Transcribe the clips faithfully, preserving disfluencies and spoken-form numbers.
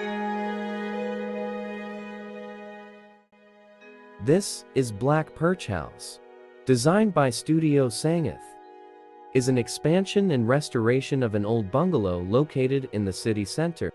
This is Black Perch House, designed by Studio Sangeeth, is an expansion and restoration of an old bungalow located in the city center.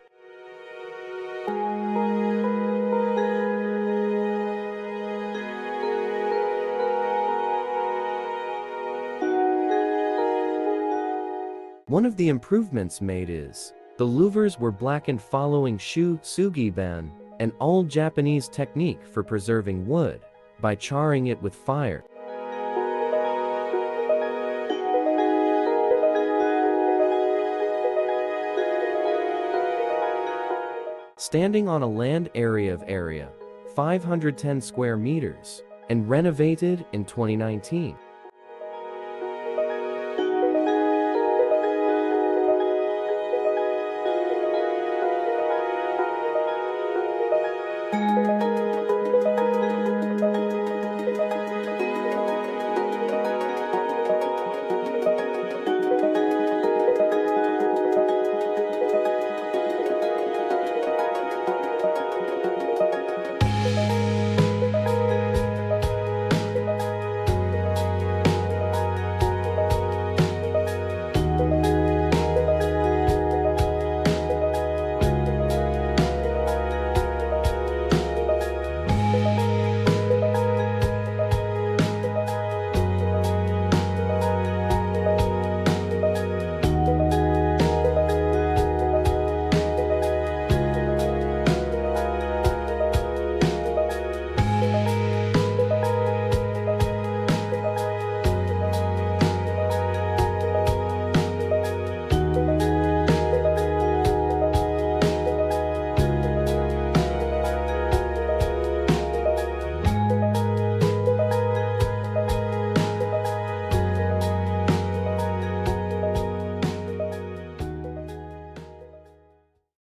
One of the improvements made is, the louvers were blackened following shu sugiban, an old Japanese technique for preserving wood, by charring it with fire. Standing on a land area of area, five hundred ten square meters, and renovated in twenty nineteen. Thank you.